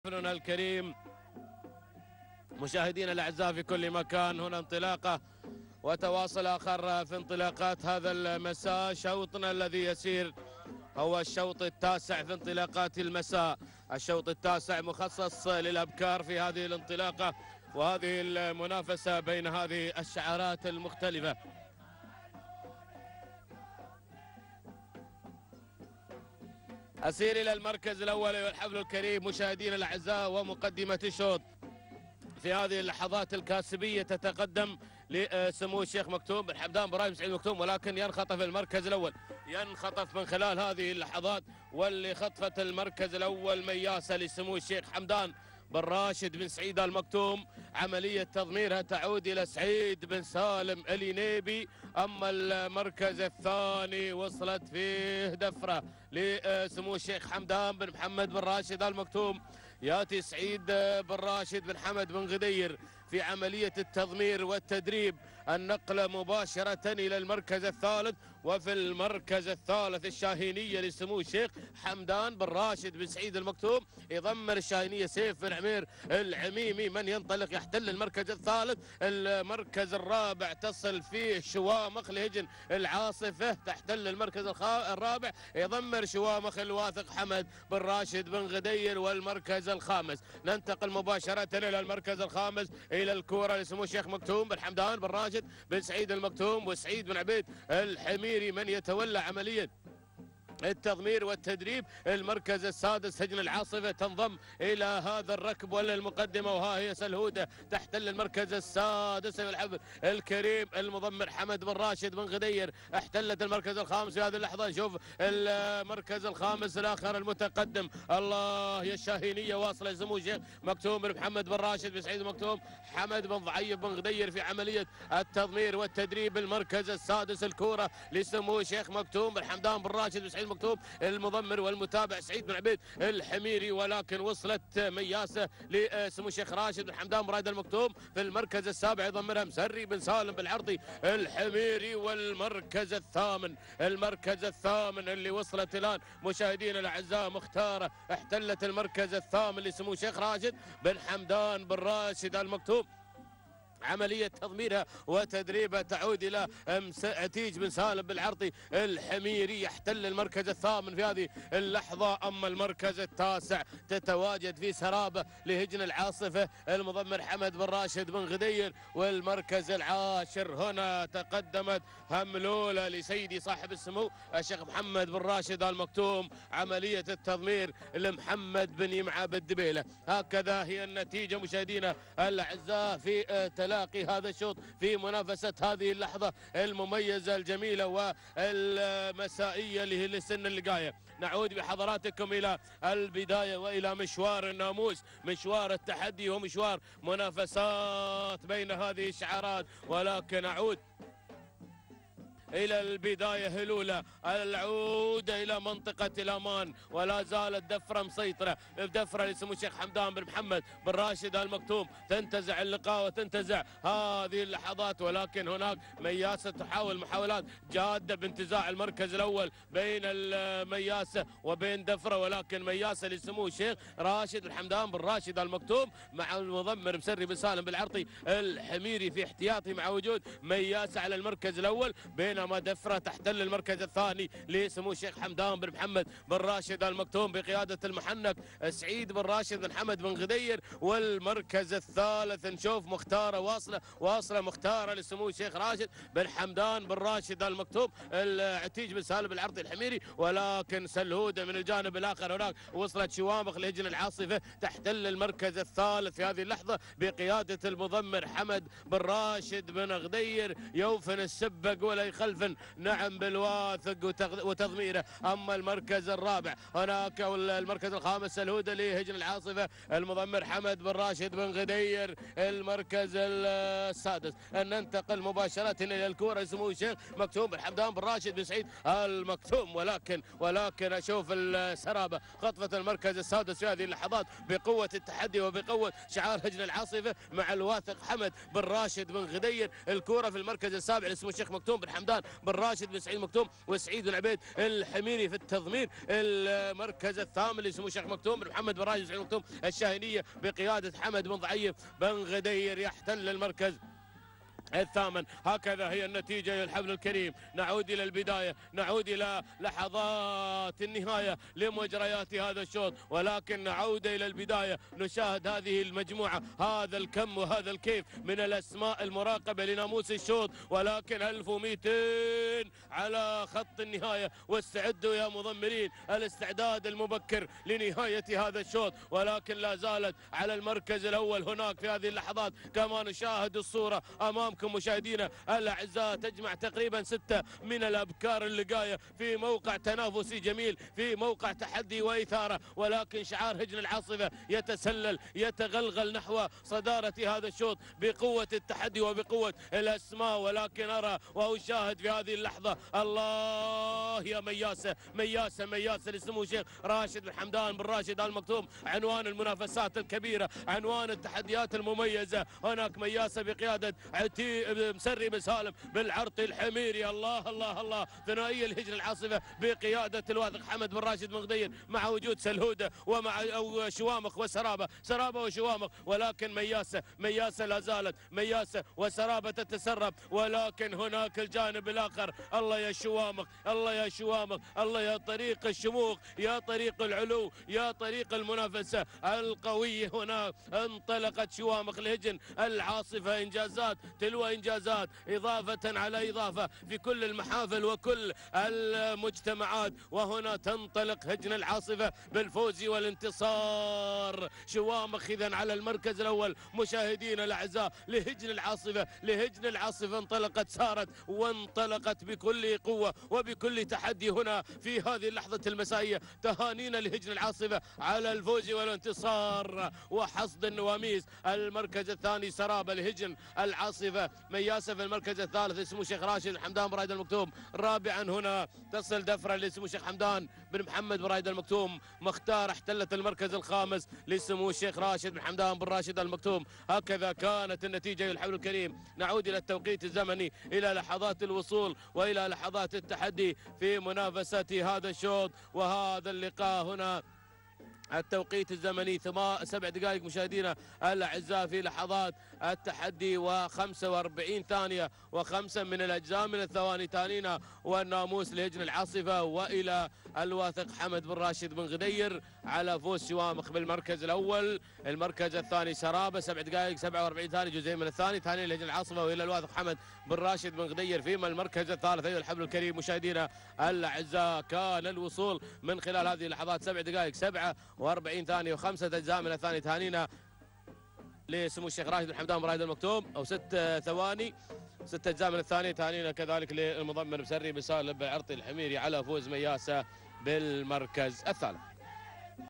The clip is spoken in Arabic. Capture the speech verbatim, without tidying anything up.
ضيفنا الكريم مشاهدينا الاعزاء في كل مكان، هنا انطلاقه وتواصل اخر في انطلاقات هذا المساء. شوطنا الذي يسير هو الشوط التاسع في انطلاقات المساء، الشوط التاسع مخصص للابكار في هذه الانطلاقه وهذه المنافسه بين هذه الشعارات المختلفه. أسير إلى المركز الأول أيها الحفل الكريم مشاهدينا الأعزاء، ومقدمة الشوط في هذه اللحظات الكاسبية تتقدم لسمو الشيخ مكتوم بن حمدان بن رايم سعيد مكتوم، ولكن ينخطف المركز الأول، ينخطف من خلال هذه اللحظات واللي خطفت المركز الأول مياسة لسمو الشيخ حمدان بن راشد بن سعيد المكتوم. عملية تضميرها تعود إلى سعيد بن سالم الينيبي. أما المركز الثاني وصلت فيه دفرة لسمو الشيخ حمدان بن محمد بن راشد المكتوم. ياتي سعيد بن راشد بن حمد بن غدير في عملية التضمير والتدريب، النقلة مباشرة إلى المركز الثالث. وفي المركز الثالث الشاهينية لسمو الشيخ حمدان بن راشد بن سعيد المكتوم، يضمر الشاهينية سيف بن عمير العميمي من ينطلق يحتل المركز الثالث. المركز الرابع تصل فيه شوامخ لهجن العاصفة تحتل المركز الرابع، يضمر شوامخ الواثق حمد بن راشد بن غدير. والمركز الخامس ننتقل مباشرة إلى المركز الخامس إلى الكورة لسمو الشيخ مكتوم بن حمدان بن راشد بن سعيد المكتوم وسعيد بن عبيد الحميري من يتولى عملية التضمير والتدريب. المركز السادس هجن العاصفة تنضم إلى هذا الركب ولا المقدمة، وها هي سلهودة تحتل المركز السادس من الحفل الكريم. المضمر حمد بن راشد بن غدير احتلت المركز الخامس في هذه اللحظة. نشوف المركز الخامس الآخر المتقدم، الله يا الشاهينية واصلة سمو الشيخ مكتوم بن محمد بن راشد بن سعيد مكتوم، حمد بن ضعيف بن غدير في عملية التضمير والتدريب. المركز السادس الكورة لسمو الشيخ مكتوم بن حمدان بن راشد بن سعيد مكتوم، المضمر والمتابع سعيد بن عبيد الحميري. ولكن وصلت مياسة لسمو الشيخ راشد بن حمدان بن رايد المكتوم في المركز السابع، يضمرها مسري بن سالم بالعرضي الحميري. والمركز الثامن، المركز الثامن اللي وصلت الآن مشاهدينا الأعزاء مختارة احتلت المركز الثامن لسمو الشيخ راشد بن حمدان بن راشد المكتوم. عملية تضميرها وتدريبها تعود إلى عتيج بن سالم بالعرضي الحميري يحتل المركز الثامن في هذه اللحظة. أما المركز التاسع تتواجد في سرابة لهجن العاصفة، المضمر حمد بن راشد بن غدير. والمركز العاشر هنا تقدمت هملولة لسيدي صاحب السمو الشيخ محمد بن راشد المكتوم. عملية التضمير لمحمد بن يمعة بالدبيلة. هكذا هي النتيجة مشاهدينا الأعزاء في تلاقي هذا الشوط في منافسة هذه اللحظة المميزة الجميلة والمسائية اللي هي لسن اللقاية. نعود بحضراتكم إلى البداية وإلى مشوار الناموس، مشوار التحدي ومشوار منافسات بين هذه الشعارات. ولكن أعود إلى البداية هلولة، العودة إلى منطقة الأمان، ولا زالت دفرة مسيطرة، دفرة لسمو الشيخ حمدان بن محمد بن راشد المكتوم. تنتزع اللقاء وتنتزع هذه اللحظات، ولكن هناك مياسة تحاول محاولات جادة بانتزاع المركز الأول بين المياسة وبين دفرة، ولكن مياسة لسمو الشيخ راشد بن حمدان بن راشد المكتوم مع المضمر مسري بن سالم بالعرطي الحميري في احتياطي مع وجود مياسة على المركز الأول، بين ما دفرة تحتل المركز الثاني لسمو الشيخ حمدان بن محمد بن راشد المكتوم بقيادة المحنك سعيد بن راشد بن حمد بن غدير. والمركز الثالث نشوف مختارة واصلة واصلة مختارة لسمو الشيخ راشد بن حمدان بن راشد المكتوم، العتيج بن سالم العرضي الحميري. ولكن سلهودة من الجانب الآخر هناك وصلت شوامخ لهجن العاصفة تحتل المركز الثالث في هذه اللحظة بقيادة المضمر حمد بن راشد بن غدير. يوفن السبق ولا يخلف نعم بالواثق وتضميره. أما المركز الرابع هناك والمركز الخامس سلهودة لهجن العاصفة، المضمر حمد بن راشد بن غدير. المركز السادس ننتقل مباشرة إلى الكورة سمو الشيخ مكتوم بن حمدان بن راشد بن سعيد المكتوم. ولكن ولكن أشوف السرابة خطفة المركز السادس في هذه اللحظات بقوة التحدي وبقوة شعار هجن العاصفة مع الواثق حمد بن راشد بن غدير. الكورة في المركز السابع لسمو الشيخ مكتوم بن حمدان حمدان بن راشد بن سعيد مكتوم وسعيد بن عبيد الحميري في التضمين. المركز الثامن لسمو الشيخ مكتوم بن محمد بن راشد بن سعيد مكتوم الشاهينية بقيادة حمد بن ضعيف بن غدير يحتل المركز الثامن. هكذا هي النتيجة يا الحفل الكريم. نعود إلى البداية، نعود إلى لحظات النهاية لمجريات هذا الشوط، ولكن نعود إلى البداية نشاهد هذه المجموعة، هذا الكم وهذا الكيف من الأسماء المراقبة لناموس الشوط، ولكن ألف ومئتين على خط النهاية. واستعدوا يا مضمرين الاستعداد المبكر لنهاية هذا الشوط، ولكن لا زالت على المركز الأول هناك في هذه اللحظات كما نشاهد الصورة أمامكم مشاهدينا الأعزاء، تجمع تقريبا ستة من الأبكار اللقاية في موقع تنافسي جميل، في موقع تحدي وإثارة، ولكن شعار هجن العاصفة يتسلل يتغلغل نحو صدارة هذا الشوط بقوة التحدي وبقوة الأسماء. ولكن أرى وأشاهد في هذه اللحظة الله يا مياسة مياسة مياسة لسمو الشيخ راشد بن حمدان بن راشد آل مكتوم، عنوان المنافسات الكبيرة، عنوان التحديات المميزة. هناك مياسة بقيادة عتيق مسري بن سالم بالعرطي الحميري، الله الله الله، ثنائيه الهجن العاصفه بقياده الواثق حمد بن راشد بن غدير، مع وجود سلهوده ومع أو شوامخ وسرابه، سرابه وشوامخ، ولكن مياسه مياسه لا زالت مياسه وسرابه تتسرب، ولكن هناك الجانب الاخر. الله يا شوامخ، الله يا شوامخ، الله يا طريق الشموخ، يا طريق العلو، يا طريق المنافسه القويه. هنا انطلقت شوامخ الهجن العاصفه، انجازات تلو إنجازات، إضافة على إضافة في كل المحافل وكل المجتمعات، وهنا تنطلق هجن العاصفة بالفوز والانتصار. شوامخ إذن على المركز الأول مشاهدينا الأعزاء لهجن العاصفة، لهجن العاصفة انطلقت سارت وانطلقت بكل قوة وبكل تحدي هنا في هذه اللحظة المسائية. تهانينا لهجن العاصفة على الفوز والانتصار وحصد النواميس. المركز الثاني سرابة لهجن العاصفة، مياسة في المركز الثالث لسمو الشيخ راشد حمدان بن راشد المكتوم. رابعا هنا تصل دفرة لسمو الشيخ حمدان بن محمد بن راشد المكتوم. مختار احتلت المركز الخامس لسمو الشيخ راشد بن حمدان بن راشد المكتوم. هكذا كانت النتيجة يا الحفل الكريم. نعود إلى التوقيت الزمني، إلى لحظات الوصول وإلى لحظات التحدي في منافسة هذا الشوط وهذا اللقاء. هنا التوقيت الزمني ثما سبع دقائق مشاهدينا الاعزاء في لحظات التحدي وخمسة وأربعين ثانيه وخمسه من الاجزاء من الثواني. تانينا والناموس لهجن العاصفه، والى الواثق حمد بن راشد بن غدير على فوز شوامخ بالمركز الاول. المركز الثاني سرابه سبع دقائق سبعة وأربعين ثانيه جزئين من الثاني. ثاني لهجن العاصفه، والى الواثق حمد بن راشد بن غدير. فيما المركز الثالث ايها الحفل الكريم مشاهدينا الاعزاء كان الوصول من خلال هذه اللحظات سبع دقائق سبعة وأربعين ثانيه وخمسه اجزاء من الثاني. تهانينا لسمو الشيخ راشد بن حمدان بن راشد المكتوم، او ست ثواني ست اجزاء من الثانيه. تهانينا كذلك للمضمر مسري بن سالم بالعرطي الحميري على فوز مياسه بالمركز الثالث.